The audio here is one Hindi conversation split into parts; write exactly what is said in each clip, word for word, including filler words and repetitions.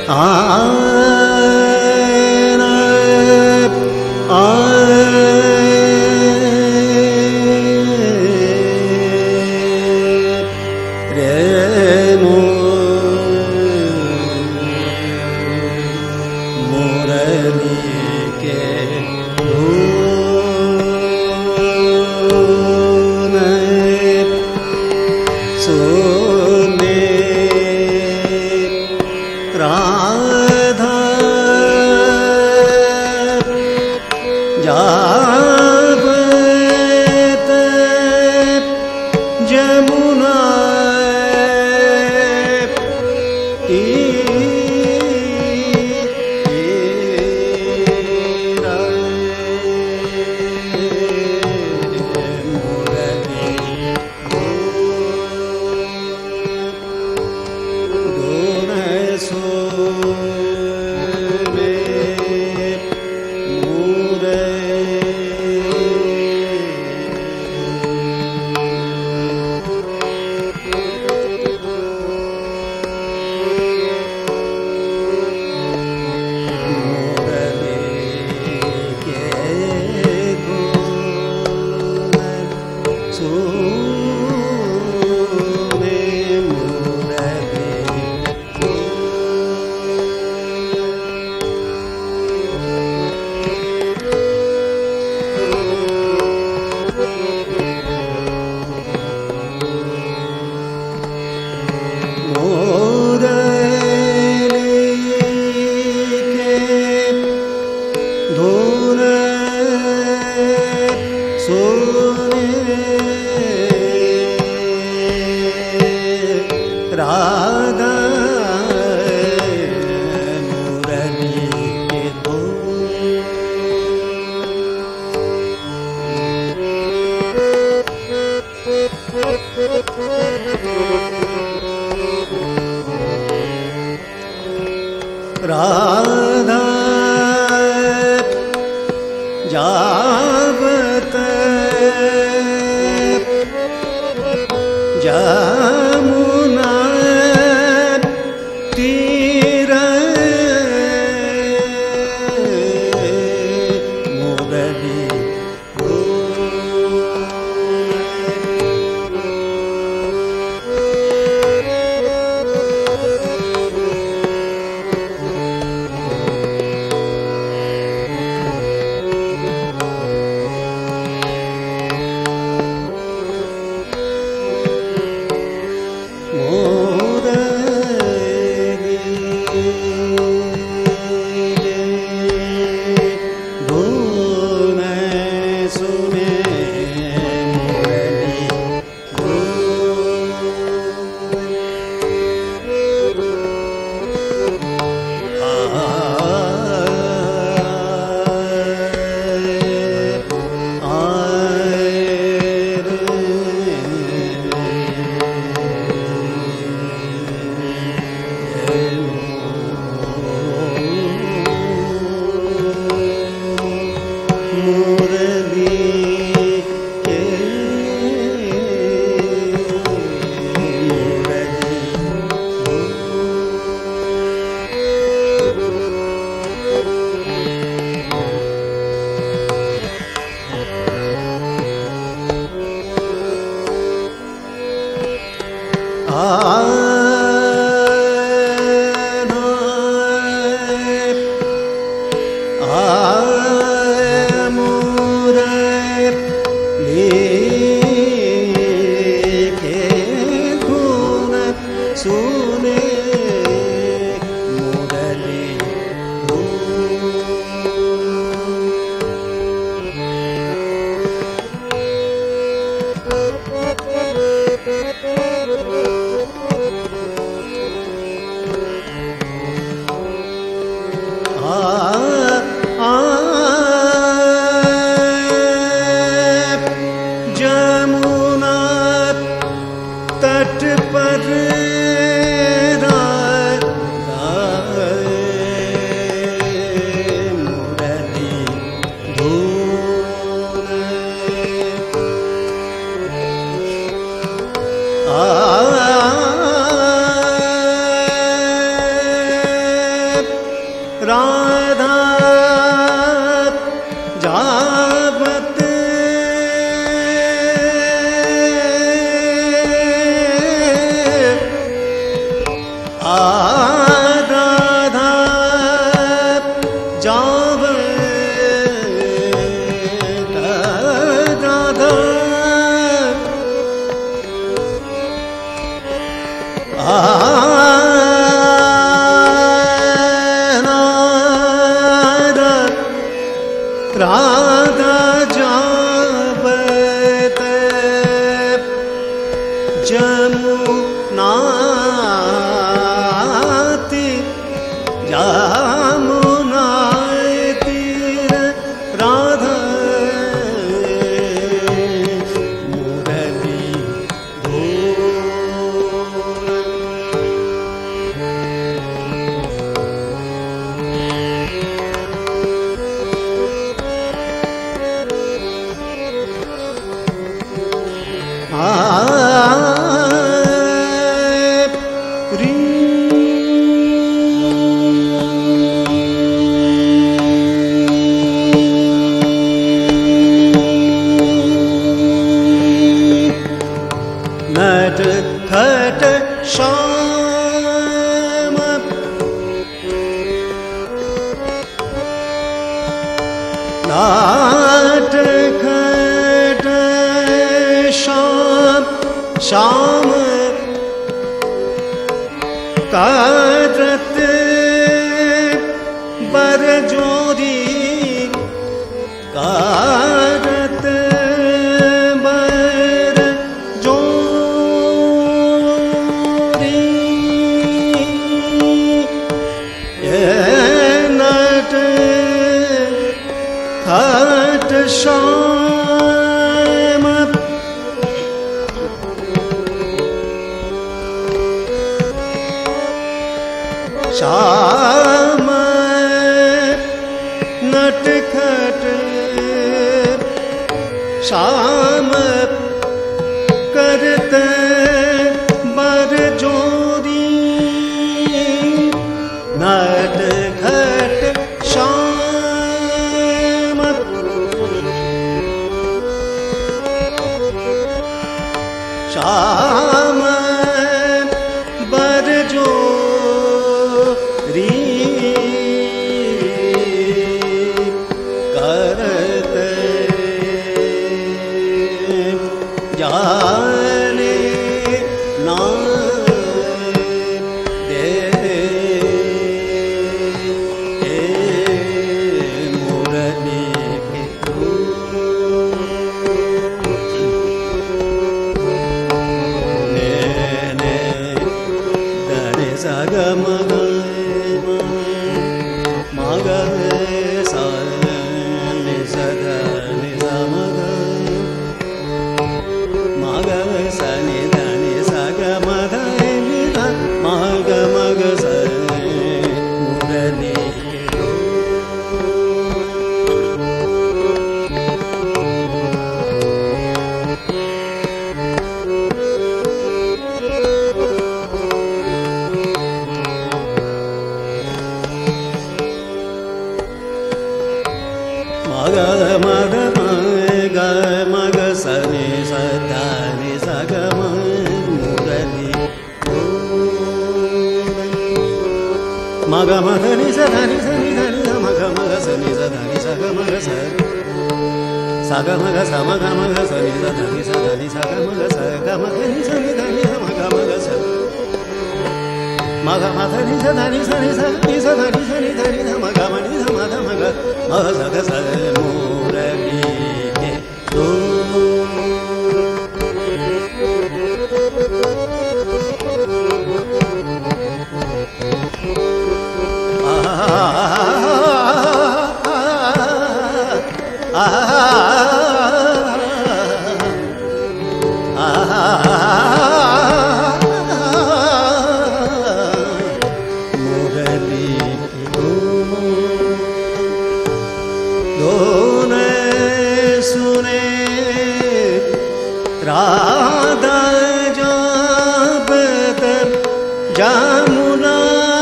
तट पर राधा जाव राधा राधा जावत जमुनाति जमुना तीर राधा मुरली नट खट श्याम नाट खट श्याम श्याम करत बर जोरी करत बर जोरी ये नट खट श्याम श्याम नटखट श्याम करत बर जोरी नटखट श्याम श्याम बर जोरी करत जाने ना दे मुरली ने ने दरे सग मग मग सा नि सद नि स मग मग स नि ध नि स ग म ध नि ध मग मग स मुरली मग मग मग मग स नि स ध नि स ग म मुरली मग मग नि स ध नि स नि ध नि ध मग मग स नि स ध नि स ग मग स स ग मग स मग मग स नि स ध नि स ध नि स ग मग स ग मग नि स नि ध नि ध मग मग स मग मग नि स ध नि स नि स नि स ध नि स नि ध नि ध मग म नि ध म ध मग मग स ग स मुरली के दो राधा जावत जमुना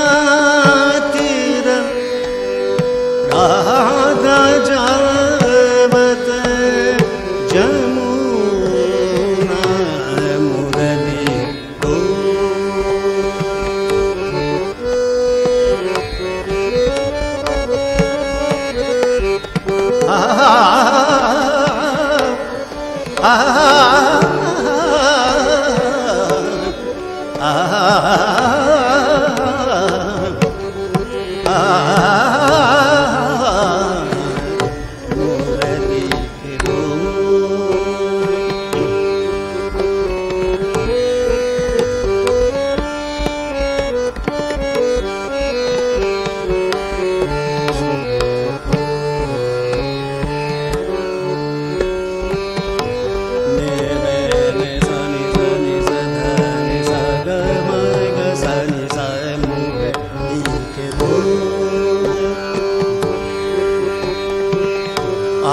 तीर राधा जावत जमुना मुरली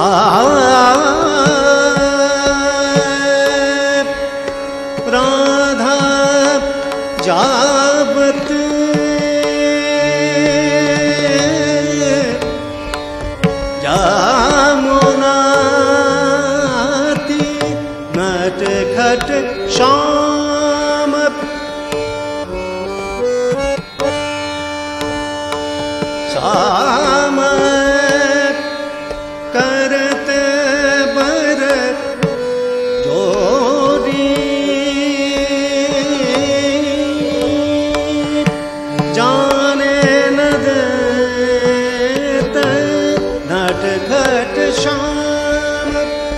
राधा जावत जामुनाती नट खट श्याम श्याम करते बर जोरी जाने न देते नट खट श्याम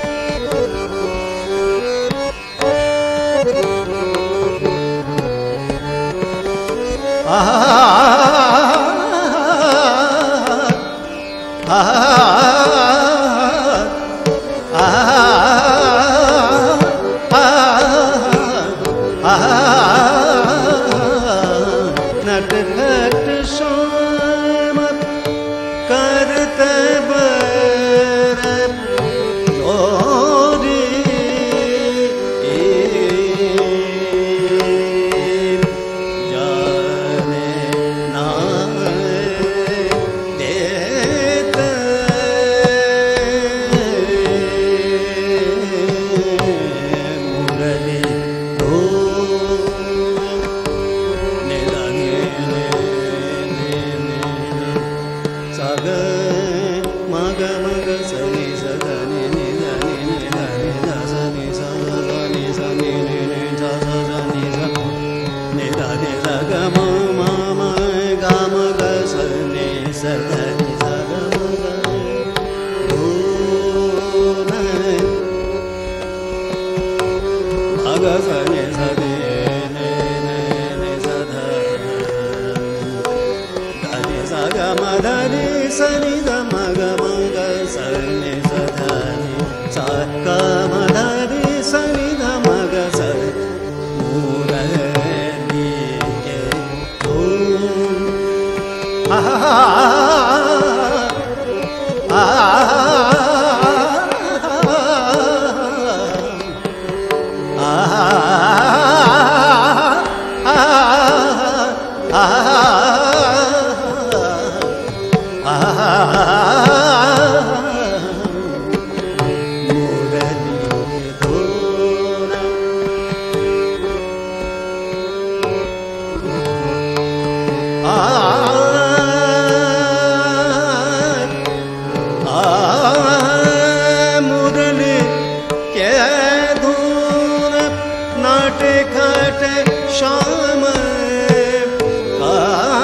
नट खट श्याम करते बर जोरी जाने ना देते मुरली धो साग मग मग सनी सदनी नि नि नि नि ध सनी स नि स नि नि नि ध स नि स नि ध नि ध ग म म म ग म ग स नि स ध नि स ग म ग धू न ग स नि स नि नि नि स ध ध ग म ध नि स नि ध म ग म ग स नि स ध नि स ग म ध नि स नि ध म ग स मुरली के धूम आ आ मुरली के धून नाट खट श्याम का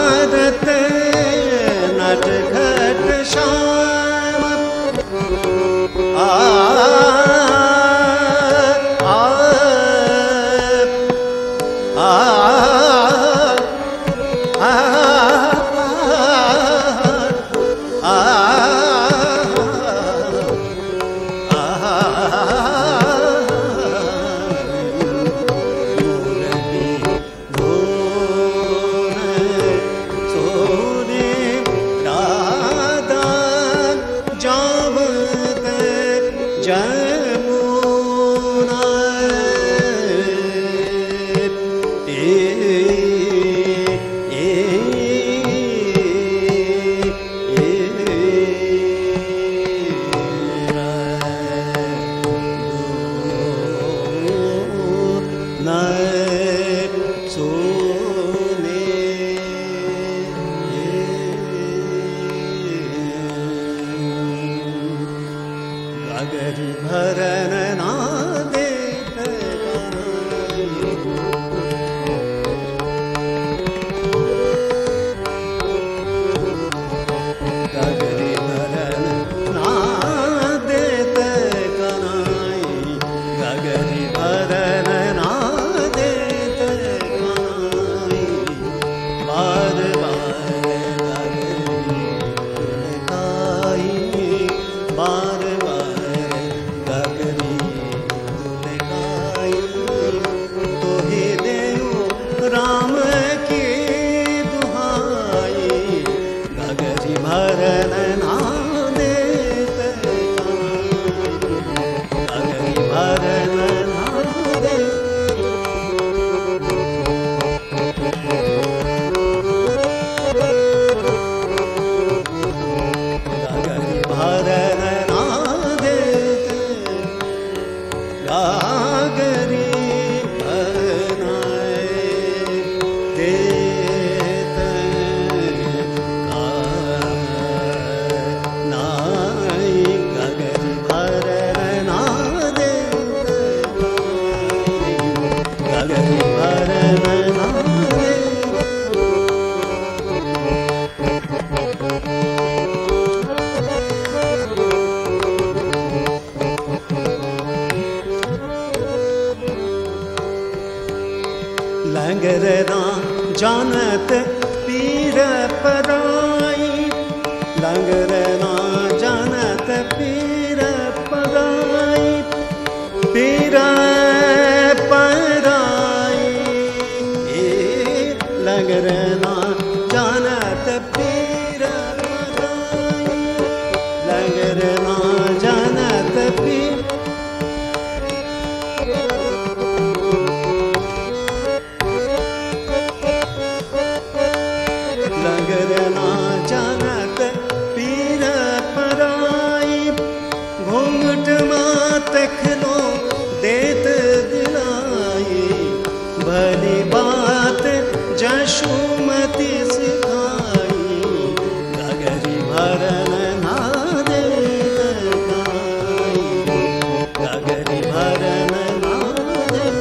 जानत पीर पराई लंगर ना जानत पीर पराई पीर पराई लंगर ना जानत पीर पराई लंगर ना जानत पीर जशुमति सिखाई गगरी भरन ना देत गाई गगरी भरन ना देत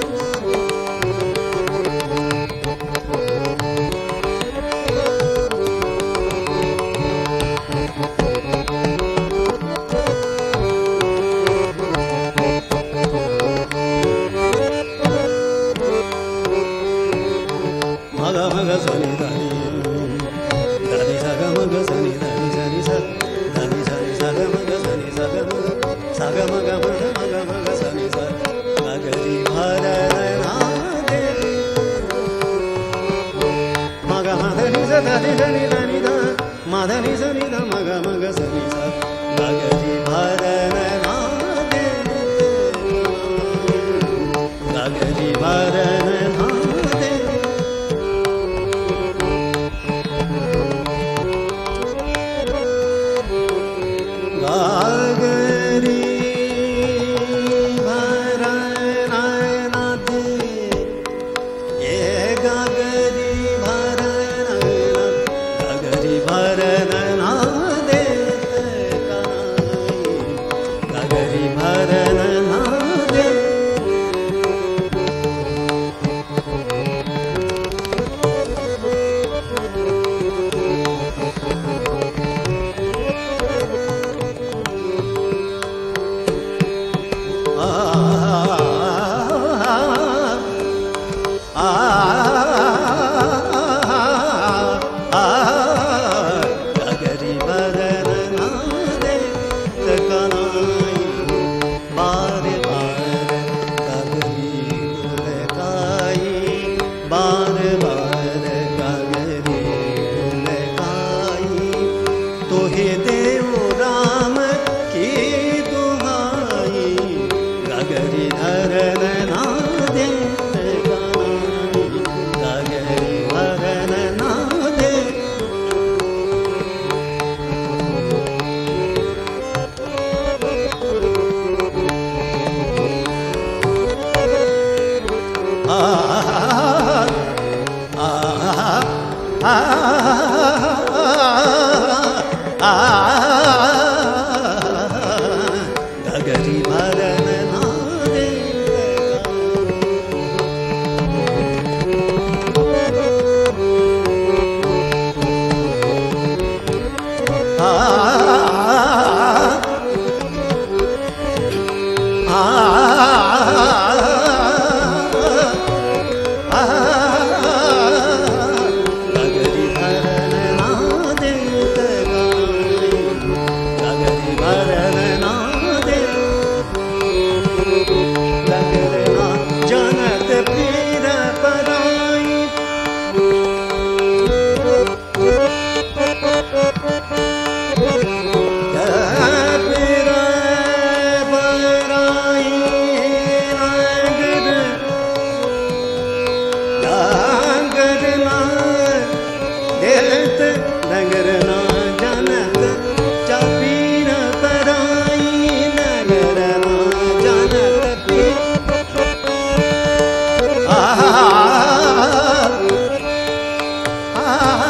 मग मग सनी धनी धनी सा ग मग सनी धनी सनी सा धनी सनी सा ग मग सनी सा ग मग सा ग मग मग मग मग सनी सा गगरी भरन ना दे मग मधनी सा धनी धनी धनी धा मधनी सनी धा मग मग सनी सा गगरी भरन ना दे गगरी भरन ना ah